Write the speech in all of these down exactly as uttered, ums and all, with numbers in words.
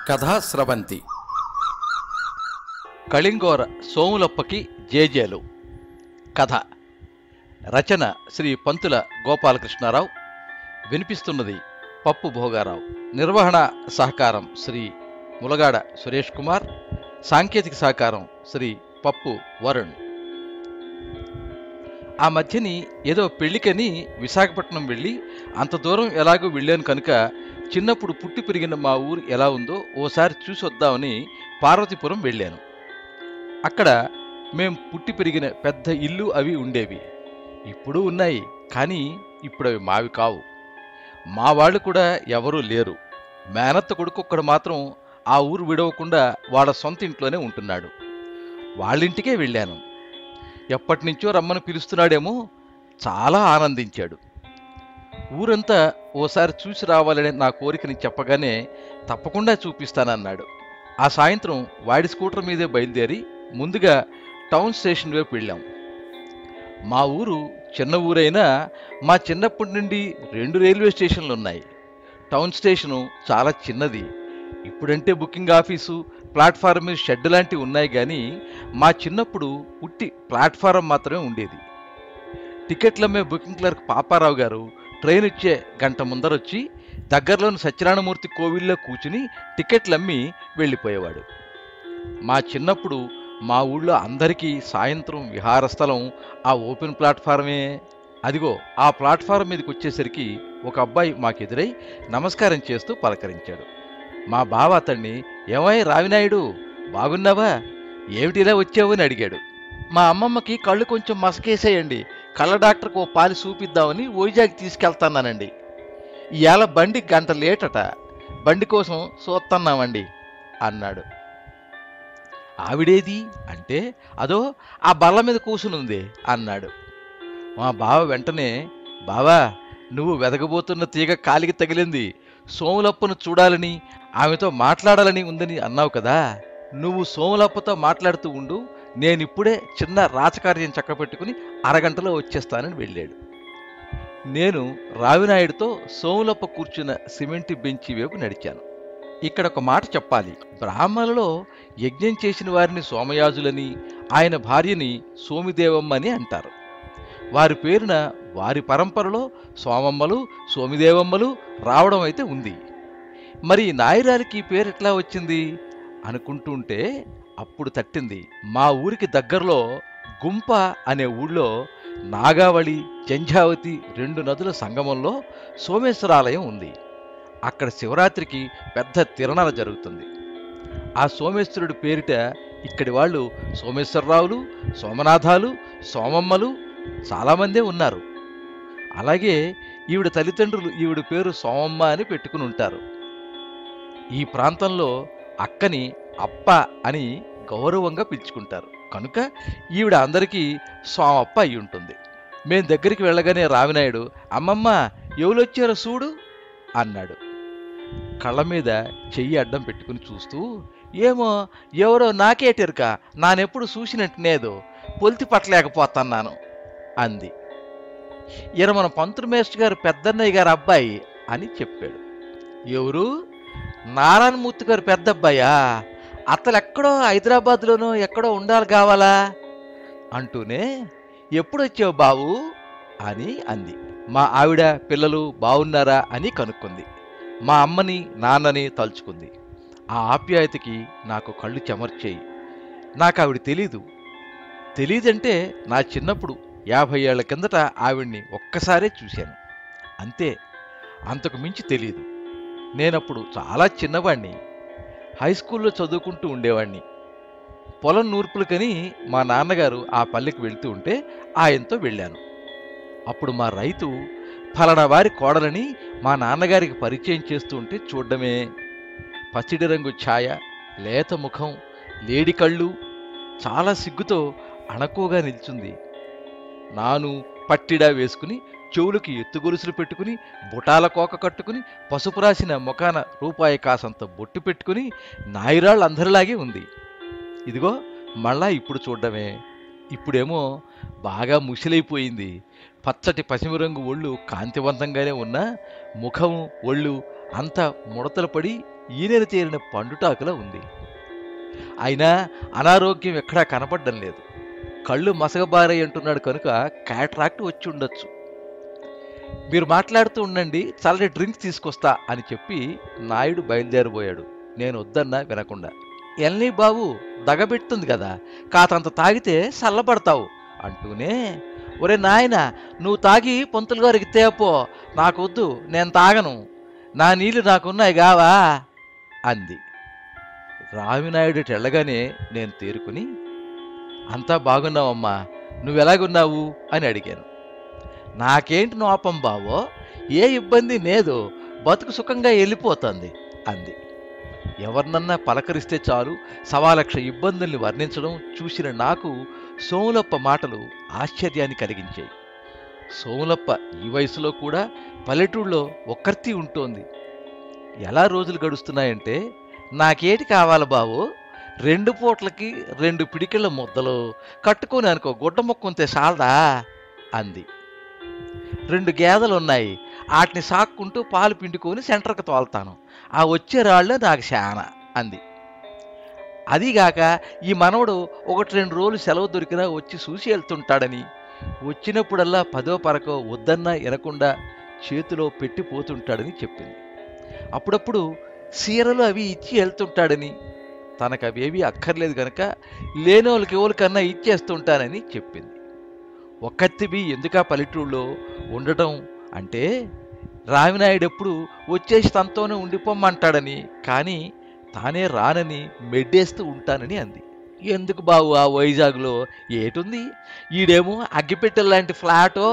KathaSravanthi. Kalingora Somulappa jejelu. Katha. Rachana Sri Pantula Gopala KrishnaRao. Vinipistunnadi Pappu Bhoga Rao. Nirvahana Sahakaram Sri Mulagada Suresh Kumar. Sanketika Sahakaram Sri Pappu Varun. ఆ మధ్యని ఏదో పెళ్లికని విశాఖపట్నం వెళ్ళి అంత దూరం ఎలాగో వెళ్ళాను కనుక చిన్నప్పుడు పుట్టి పెరిగిన మా ఊరు ఎలా ఉందో ఓసారి చూసి వద్దామని పార్వతీపురం వెళ్ళాను. అక్కడ మేం పుట్టి పెరిగిన పెద్ద ఇల్లు అవి ఉండేవి. ఇప్పుడు ఉన్నాయి, కానీ ఇప్పుడు అవి మావి కావు. మా వాళ్ళు కూడా ఎవరూ లేరు. మేనత్త కొడుకు ఒక్కడు మాత్రం ఆ ఊరు విడవకుండా వాళ్ళ సొంత ఇంట్లోనే ఉంటున్నాడు. వాళ్ళింటికే వెళ్ళాను. ఎప్పటినుంచో రమ్మని పిలుస్తున్నాడేమో. చాలా ఆనందించాడు. ఊరంతా ఓసారి చూసి రావాలనే నా కోరికని చెప్పగానే తప్పకుండా చూపిస్తానన్నాడు. ఆ సాయంత్రం వాడి స్కూటర్ మీదే బయలుదేరి ముందుగా టౌన్ స్టేషన్ వైపు వెళ్ళాం. మా ఊరు చిన్న ఊరైనా మా చిన్నప్పటి నుండి రెండు రైల్వే స్టేషన్లు ఉన్నాయి. టౌన్ స్టేషను చాలా చిన్నది. ఇప్పుడంటే బుకింగ్ ఆఫీసు, ప్లాట్ఫారం మీద షెడ్ లాంటివి ఉన్నాయి, కానీ మా చిన్నప్పుడు ఉట్టి ప్లాట్ఫారం మాత్రమే ఉండేది. టికెట్లమ్మే బుకింగ్ క్లర్క్ పాపారావు గారు ట్రైన్ వచ్చే గంట ముందరొచ్చి దగ్గరలోని సత్యనారాయణమూర్తి కోవిల్లో కూర్చుని టికెట్లమ్మి వెళ్ళిపోయేవాడు. మా చిన్నప్పుడు మా ఊళ్ళో అందరికీ సాయంత్రం విహారస్థలం ఆ ఓపెన్ ప్లాట్ఫారమే. అదిగో ఆ ప్లాట్ఫారం మీదకి వచ్చేసరికి ఒక అబ్బాయి మాకెదురై నమస్కారం చేస్తూ పలకరించాడు. మా బావ అతన్ని, ఏమై రావినాయుడు, బాగున్నావా, ఏమిటిలా వచ్చావు అని అడిగాడు. మా అమ్మమ్మకి కళ్ళు కొంచెం మసకేసేయండి, కళ్ళ డాక్టర్కి ఓ పాలి చూపిద్దామని వైజాగ్ తీసుకెళ్తానండి. ఇవాళ బండి గంట లేటట, బండి కోసం చూస్తున్నామండి అన్నాడు. ఆవిడేది అంటే, అదో ఆ బల్ల మీద కూసునుంది అన్నాడు. మా బావ వెంటనే, బావా, నువ్వు వెదగబోతున్న తీగ కాలికి తగిలింది. సోములప్పను చూడాలని, ఆమెతో మాట్లాడాలని ఉందని అన్నావు కదా, నువ్వు సోములప్పతో మాట్లాడుతూ ఉండు, నేనిప్పుడే చిన్న రాచకార్యం చక్కపెట్టుకుని అరగంటలో వచ్చేస్తానని వెళ్ళాడు. నేను రావినాయుడితో సోములప్ప కూర్చున్న సిమెంట్ బెంచి వైపు నడిచాను. ఇక్కడ ఒక మాట చెప్పాలి. బ్రాహ్మణులలో యజ్ఞం చేసిన వారిని సోమయాజులని, ఆయన భార్యని సోమిదేవమ్మని అంటారు. వారి పేరున వారి పరంపరలో సోమమ్మలు, సోమిదేవమ్మలు రావడం అయితే ఉంది. మరి నాయరారికి పేరు ఎట్లా వచ్చింది అనుకుంటుంటే అప్పుడు తట్టింది. మా ఊరికి దగ్గరలో గుంప అనే ఊళ్ళో నాగావళి, జంఝావతి రెండు నదుల సంగమంలో సోమేశ్వరాలయం ఉంది. అక్కడ శివరాత్రికి పెద్ద తిరణాల జరుగుతుంది. ఆ సోమేశ్వరుడి పేరిట ఇక్కడి వాళ్ళు సోమేశ్వరరావులు, సోమనాథాలు, సోమమ్మలు చాలామందే ఉన్నారు. అలాగే ఈవిడ తల్లిదండ్రులు ఈవిడ పేరు సోమమ్మ అని పెట్టుకుని ఉంటారు. ఈ ప్రాంతంలో అక్కని అప్ప అని గౌరవంగా పిలుచుకుంటారు కనుక ఈవిడ అందరికీ సోమప్ప అయి ఉంటుంది. మేం దగ్గరికి వెళ్ళగానే రావినాయుడు, అమ్మమ్మ ఎవరొచ్చారో చూడు అన్నాడు. కళ్ళ మీద చెయ్యి అడ్డం పెట్టుకుని చూస్తూ, ఏమో ఎవరో నాకేటెరుక, నానెప్పుడు చూసినట్టునేదో పొలితి పట్టలేకపోతున్నాను అంది. ఈయన మన పంతులు మేస్టర్ గారు పెద్దన్నయ్య గారు అబ్బాయి అని చెప్పాడు. ఎవరు? నారాయణమూర్తి గారు పెద్దబ్బాయా? అతను ఎక్కడో హైదరాబాద్లోనో ఎక్కడో ఉండాలి కావాలా అంటూనే, ఎప్పుడొచ్చావు బావు అని అంది. మా ఆవిడ పిల్లలు బాగున్నారా అని కనుక్కుంది. మా అమ్మని నాన్నని తలుచుకుంది. ఆ ఆప్యాయతకి నాకు కళ్ళు చెమర్చేయి. నాకు ఆవిడ తెలీదు. తెలీదంటే నా చిన్నప్పుడు యాభై ఏళ్ల కిందట ఆవిడ్ని ఒక్కసారే చూశాను అంతే, అంతకు మించి తెలీదు. నేనప్పుడు చాలా చిన్నవాణ్ణి, హై స్కూల్లో చదువుకుంటూ ఉండేవాణ్ణి. పొలం నూర్పులకని మా నాన్నగారు ఆ పల్లెకి వెళ్తూ ఉంటే ఆయనతో వెళ్ళాను. అప్పుడు మా రైతు ఫలానా వారి కోడలని మా నాన్నగారికి పరిచయం చేస్తూ ఉంటే చూడ్డమే. పసిడి రంగు ఛాయ, లేత ముఖం, లేడి కళ్ళు, చాలా సిగ్గుతో అణకువగా నిల్చుంది. నాను పట్టిడా వేసుకుని, చెవులకి ఎత్తుగొలుసులు పెట్టుకుని, బుటాల కోక కట్టుకుని, పసుపు రాసిన ముఖాన రూపాయి కాసంత బొట్టు పెట్టుకుని నాయిరాళ్ళందరిలాగే ఉంది. ఇదిగో మళ్ళా ఇప్పుడు చూడ్డమే. ఇప్పుడేమో బాగా ముసిలైపోయింది. పచ్చటి పసిమి రంగు ఒళ్ళు కాంతివంతంగానే ఉన్న ముఖం, ఒళ్ళు అంత ముడతలు పడి ఈనెలు తేలిన పండుటాకులా ఉంది. అయినా అనారోగ్యం ఎక్కడా కనపడడం లేదు. కళ్ళు మసగబారాయి అంటున్నాడు కనుక క్యాట్రాక్ట్ వచ్చి ఉండొచ్చు. మీరు మాట్లాడుతూ ఉండండి, చల్లటి డ్రింక్స్ తీసుకొస్తా అని చెప్పి నాయుడు బయలుదేరిపోయాడు. నేను వద్దన్నా వినకుండా. ఎల్నీ బాబు దగబెడుతుంది కదా, కాతంత తాగితే చల్లబడతావు అంటూనే, ఒరే నాయన, నువ్వు తాగి పంతులు గారికి తేపో, నాకొద్దు, నేను తాగను, నా నీళ్లు నాకున్నాయి గావా అంది. రామినాయుడు వెళ్ళగానే నేను తేరుకుని, అంతా బాగున్నావమ్మా, నువ్వెలాగున్నావు అని అడిగాను. నాకేంటి నోపం బావో, ఏ ఇబ్బంది లేదు, బతుకు సుఖంగా వెళ్ళిపోతుంది అంది. ఎవరినన్నా పలకరిస్తే చాలు సవాలక్ష ఇబ్బందుల్ని వర్ణించడం చూసిన నాకు సోములప్ప మాటలు ఆశ్చర్యాన్ని కలిగించాయి. సోములప్ప ఈ వయసులో కూడా పల్లెటూళ్ళలో ఒక్కర్తి ఉంటోంది. ఎలా రోజులు గడుస్తున్నాయంటే, నాకేటి కావాలి బావు, రెండు పూట్లకి రెండు పిడికిళ్ళ ముద్దలు కట్టుకొని అనుకో, గుడ్డ మొక్కుంతే చాలదా అంది. రెండు గేదెలున్నాయి, వాటిని సాక్కుంటూ పాలు పిండుకొని సెంటర్కి తోలుతాను, ఆ వచ్చే రాళ్ళు నాకు శాన అంది. అదీగాక ఈ మనవడు ఒకటి రెండు రోజులు సెలవు దొరికినా వచ్చి చూసి వెళ్తుంటాడని, వచ్చినప్పుడల్లా పదో పరకో వద్దన్నా వినకుండా చేతిలో పెట్టిపోతుంటాడని చెప్పింది. అప్పుడప్పుడు సీరలు అవి ఇచ్చి వెళ్తుంటాడని, తనకు అవేవి అక్కర్లేదు కనుక లేనోళ్ళకి ఎవరికన్నా ఇచ్చేస్తుంటానని చెప్పింది. ఒక్కత్తిబి ఎందుకా పల్లెటూళ్ళలో ఉండటం అంటే, రామినాయుడు ఎప్పుడు వచ్చేసి తనతోనే ఉండిపోమ్మంటాడని, కానీ తానే రానని మెడ్డేస్తూ ఉంటానని అంది. ఎందుకు బావు ఆ వైజాగ్లో ఏటుంది, ఈడేమో అగ్గిపెట్టెల్లాంటి ఫ్లాటో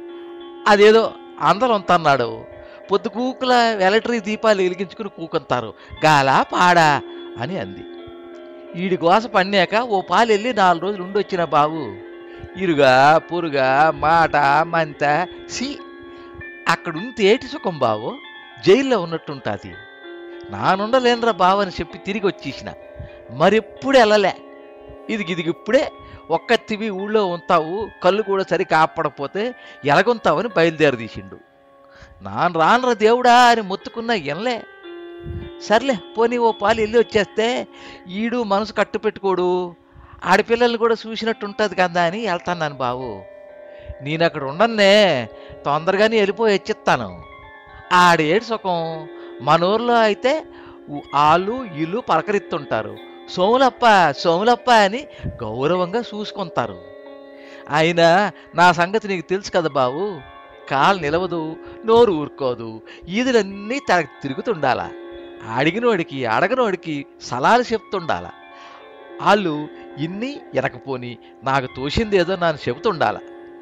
అదేదో అందరం ఉంటన్నాడు, పొద్దు కూకుల ఎలక్ట్రిక్ దీపాలు వెలిగించుకుని కూకుంటారు, గాలా పాడా అని అంది. ఈడి గోస పన్నాక ఓ పాలు వెళ్ళి నాలుగు రోజులు ఉండొచ్చిన బావు, ఇరుగా పురుగా మాట మంత సి అక్కడుంటే ఏటి సుఖం బావు, జైల్లో ఉన్నట్టుంటుంది, నానుండలేనరా బావు అని చెప్పి తిరిగి వచ్చేసిన, మరెప్పుడు వెళ్ళలే, ఇదిగి ఇదిగి ఇప్పుడే ఒక్కత్తివి ఊళ్ళో ఉంటావు, కళ్ళు కూడా సరి కాపడపోతే ఎలగొంతావని బయలుదేరదీసిండు. నాను రానరా దేవుడా అని మొత్తుకున్నా ఎనలే. సర్లే పోనీ ఓ పాలు వెళ్ళి వచ్చేస్తే ఈడు మనసు కట్టు పెట్టుకోడు, ఆడపిల్లల్ని కూడా చూసినట్టుంటుంది కదా అని వెళ్తాను బావు. నేను అక్కడ ఉండన్నే, తొందరగానే వెళ్ళిపోయి వచ్చిస్తాను. ఆడేడు సుఖం, మన ఊర్లో అయితే వాళ్ళు ఇల్లు పలకరిస్తుంటారు, సోములప్ప సోములప్ప అని గౌరవంగా చూసుకుంటారు. అయినా నా సంగతి నీకు తెలుసు కదా బావు, కాలు నిలవదు, నోరు ఊరుకోదు, ఈదులన్నీ తనకు తిరుగుతుండాల, అడిగినోడికి అడగనోడికి సలాలు చెప్తుండాల, వాళ్ళు ఇన్ని ఎనకపోని నాకు తోసిందేదో నన్ను చెబుతుండాల.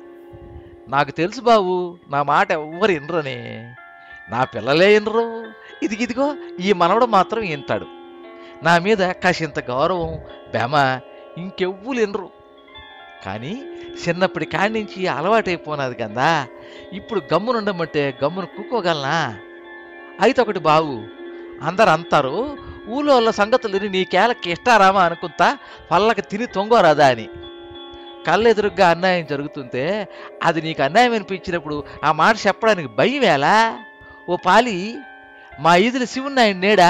నాకు తెలుసు బావు, నా మాట ఎవ్వరు వినరనే, నా పిల్లలే వినరు, ఇదిగిదిగో ఈ మనవడు మాత్రం వింటాడు, నా మీద కాసింత గౌరవం బెమ ఇంకెవ్వులు వినరు. కానీ చిన్నప్పటి కాడి నుంచి అలవాటైపోయినది కదా, ఇప్పుడు గమ్మునుండమంటే గమ్మును కూకోగలనా? అయితే ఒకటి బావు, అందరు అంటారు ఊళ్ళో వాళ్ళ సంగతులని నీకేళకి ఇష్టారామా అనుకుంటా పళ్ళకి తిని తొంగోరాదా అని. కళ్ళెదురుగ్గా అన్యాయం జరుగుతుంటే అది నీకు అన్యాయం అనిపించినప్పుడు ఆ మాట చెప్పడానికి భయం ఎలా? ఓ పాలి మా ఈదులు శివున్నాయని నేడా,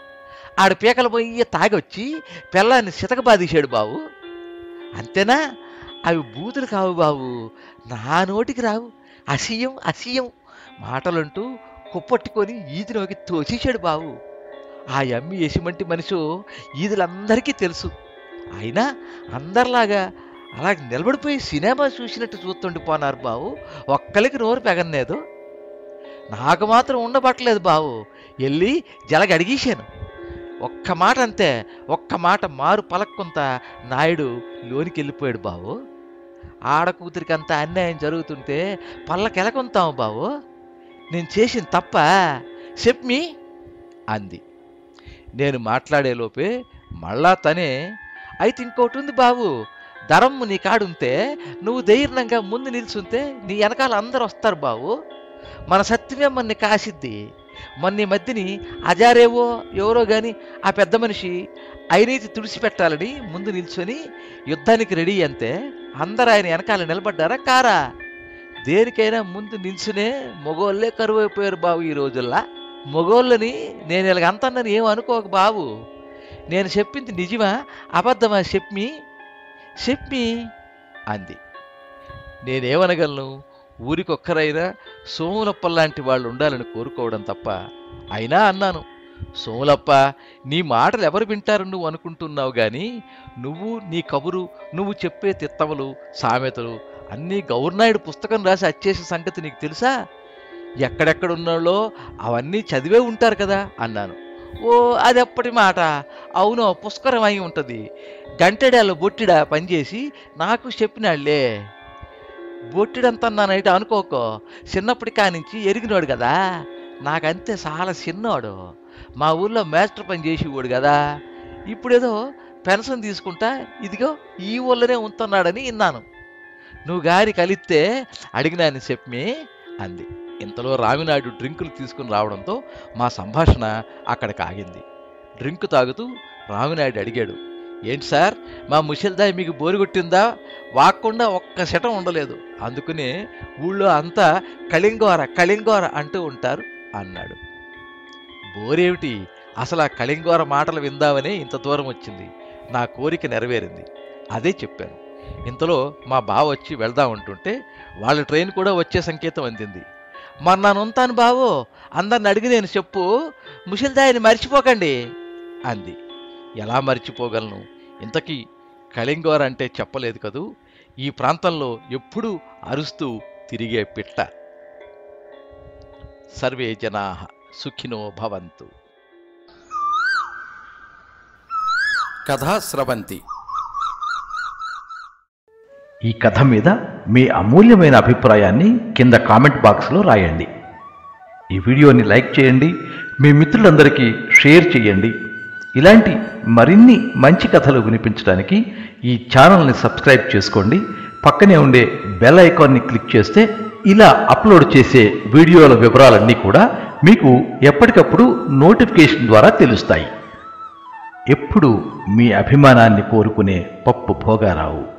ఆడ పీకలు పోయి తాగొచ్చి పిల్లాన్ని సితకబాదీశాడు బావు. అంతేనా? అవి బూతులు కావు బావు, నా నోటికి రావు, అసహ్యం అసహ్యం మాటలంటూ కుప్పట్టుకొని ఈదిలోకి తోసేశాడు బావు. ఆ అమ్మి ఎసిమంటి మనిషి ఈదులందరికీ తెలుసు. అయినా అందరిలాగా అలా నిలబడిపోయి సినిమా చూసినట్టు చూస్తుండిపోనారు బావు, ఒక్కరికి నోరు పెగనలేదు. నాకు మాత్రం ఉండబట్టలేదు బావు, వెళ్ళి జలగ అడిగేశాను. ఒక్క మాట అంతే, ఒక్క మాట మారు పలక్కుంత నాయుడు లోనికి వెళ్ళిపోయాడు బావు. ఆడకూతురికి అంత అన్యాయం జరుగుతుంటే పళ్ళకెలకొంతాము బావు, నేను చేసిన తప్ప చెప్పి అంది. నేను మాట్లాడేలోపే మళ్ళా తనే, అయితే ఇంకోటి ఉంది బావు, ధరమ్ము నీ కాడుంటే నువ్వు ధైర్యంగా ముందు నిల్చుంటే నీ వెనకాల అందరు వస్తారు బావు, మన సత్యమే మన్ని కాసిద్ది. మొన్న ఈ మధ్యని అజారేవో ఎవరో గాని ఆ పెద్ద మనిషి అవినీతి తుడిచిపెట్టాలని ముందు నిల్చొని యుద్ధానికి రెడీ అంతే, అందరు ఆయన వెనకాల నిలబడ్డారా కారా? దేనికైనా ముందు నిల్చునే మగోళ్ళే కరువైపోయారు బావు ఈ రోజుల్లా మగోళ్ళని నేను ఇలాగంతన్నాను ఏం అనుకోక బాబు. నేను చెప్పింది నిజమా అబద్ధమా చెప్పి చెప్పి అంది. నేనేమనగలను? ఊరికొక్కరైనా సోములప్పలాంటి వాళ్ళు ఉండాలని కోరుకోవడం తప్ప. అయినా అన్నాను, సోములప్ప, నీ మాటలు ఎవరు వింటారు నువ్వు అనుకుంటున్నావు గాని నువ్వు, నీ కబురు, నువ్వు చెప్పే తిత్తవలు, సామెతలు అన్నీ గౌర్నాయుడు పుస్తకం రాసి వచ్చేసే సంగతి నీకు తెలుసా? ఎక్కడెక్కడున్నాళ్ళో అవన్నీ చదివే ఉంటారు కదా అన్నాను. ఓ అది ఎప్పటి మాట. అవునో పుష్కరం అయి ఉంటుంది. గంటెడాలో బొట్టిడా పనిచేసి నాకు చెప్పినాళ్లే. బొట్టిడంతన్నానైతే అనుకోకో, చిన్నప్పటి కానించి ఎరిగినోడు కదా. నాకంతే చాలా చిన్నోడు. మా ఊళ్ళో మాస్టర్ పని చేసేవాడు కదా. ఇప్పుడేదో పెన్షన్ తీసుకుంటా ఇదిగో ఈ ఊళ్ళోనే ఉంటున్నాడని విన్నాను. నువ్వు గారి కలిస్తే అడిగినాని చెప్పి అంది. ఇంతలో రామినాయుడు డ్రింకులు తీసుకుని రావడంతో మా సంభాషణ అక్కడికి ఆగింది. డ్రింకు తాగుతూ రామినాయుడు అడిగాడు, ఏంటి సార్, మా ముసలిదాయి మీకు బోరుగొట్టిందా? వాక్కుండా ఒక్క శటం ఉండలేదు. అందుకనే ఊళ్ళో అంతా కలింగోర కలింగోర అంటూ ఉంటారు అన్నాడు. బోరేమిటి, అసలు ఆ కలింగోర మాటలు విందామనే ఇంత దూరం వచ్చింది. నా కోరిక నెరవేరింది. అదే చెప్పాను. ఇంతలో మా బావ వచ్చి వెళ్దామంటుంటే వాళ్ళ ట్రైన్ కూడా వచ్చే సంకేతం అందింది. మరి నన్ను ఉంటాను బావో, అందరిని అడిగి నేను చెప్పు, ముసలిదాయిని మర్చిపోకండి అంది. ఎలా మర్చిపోగలను? ఇంతకీ కలింగోర అంటే చెప్పలేదు కదూ. ఈ ప్రాంతంలో ఎప్పుడూ అరుస్తూ తిరిగే పిట్ట. సర్వే జనాః సుఖినో భవంతు. కథాస్రవంతి. ఈ కథ మీద మీ అమూల్యమైన అభిప్రాయాన్ని కింద కామెంట్ బాక్స్లో రాయండి. ఈ వీడియోని లైక్ చేయండి, మీ మిత్రులందరికీ షేర్ చేయండి. ఇలాంటి మరిన్ని మంచి కథలు వినిపించడానికి ఈ ఛానల్ని సబ్స్క్రైబ్ చేసుకోండి. పక్కనే ఉండే బెల్ ఐకాన్ని క్లిక్ చేస్తే ఇలా అప్లోడ్ చేసే వీడియోల వివరాలన్నీ కూడా మీకు ఎప్పటికప్పుడు నోటిఫికేషన్ ద్వారా తెలుస్తాయి. ఎప్పుడు మీ అభిమానాన్ని కోరుకునే పప్పు భోగారావు.